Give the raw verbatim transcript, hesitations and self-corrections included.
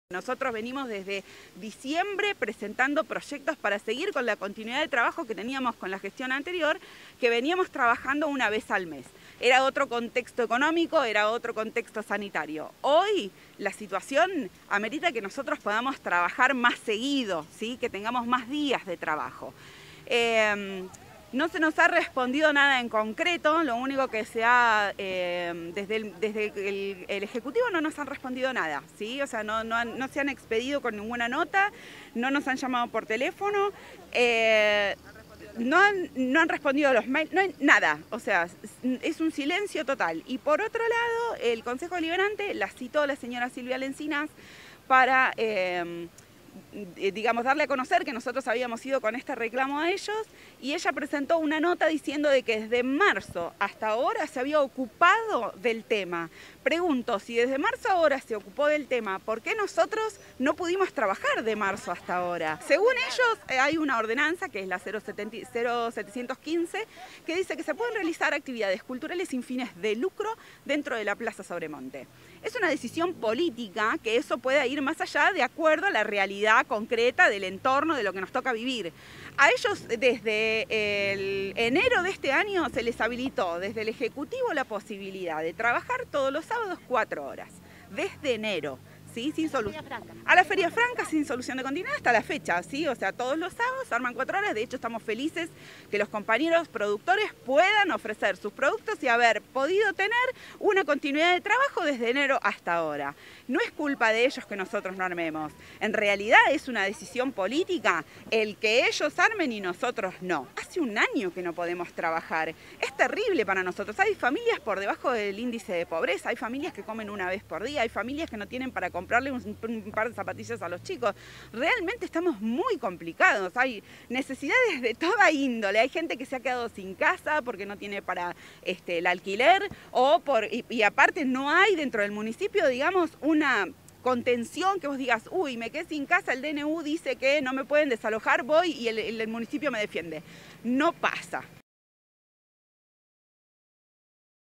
Nosotros venimos desde diciembre presentando proyectos para seguir con la continuidad de trabajo que teníamos con la gestión anterior, que veníamos trabajando una vez al mes. Era otro contexto económico, era otro contexto sanitario. Hoy la situación amerita que nosotros podamos trabajar más seguido, ¿sí? Que tengamos más días de trabajo. Eh, No se nos ha respondido nada en concreto, lo único que se ha, eh, desde, el, desde el, el Ejecutivo no nos han respondido nada, ¿sí? O sea, no, no, han, no se han expedido con ninguna nota, no nos han llamado por teléfono, eh, no, han, no han respondido a los mails, no hay nada, o sea, es un silencio total. Y por otro lado, el Consejo Deliberante la citó la señora Silvia Lencinas para... Eh, digamos, darle a conocer que nosotros habíamos ido con este reclamo a ellos, y ella presentó una nota diciendo de que desde marzo hasta ahora se había ocupado del tema. Pregunto, si desde marzo a ahora se ocupó del tema, ¿por qué nosotros no pudimos trabajar de marzo hasta ahora? Según ellos, hay una ordenanza, que es la cero setecientos quince, que dice que se pueden realizar actividades culturales sin fines de lucro dentro de la Plaza Sobremonte. Es una decisión política que eso pueda ir más allá de acuerdo a la realidad concreta del entorno, de lo que nos toca vivir. A ellos desde el enero de este año se les habilitó desde el Ejecutivo la posibilidad de trabajar todos los sábados cuatro horas, desde enero. ¿Sí? Sin solución. A la Feria Franca sin solución de continuidad hasta la fecha, ¿sí? O sea, todos los sábados arman cuatro horas. De hecho, estamos felices que los compañeros productores puedan ofrecer sus productos y haber podido tener una continuidad de trabajo desde enero hasta ahora. No es culpa de ellos que nosotros no armemos. En realidad es una decisión política el que ellos armen y nosotros no. Hace un año que no podemos trabajar. Es terrible para nosotros. Hay familias por debajo del índice de pobreza, hay familias que comen una vez por día, hay familias que no tienen para comer comprarle un, un par de zapatillas a los chicos. Realmente estamos muy complicados, hay necesidades de toda índole, hay gente que se ha quedado sin casa porque no tiene para este, el alquiler, o por, y, y aparte no hay dentro del municipio, digamos, una contención que vos digas, uy, me quedé sin casa, el D N U dice que no me pueden desalojar, voy y el, el, el municipio me defiende. No pasa.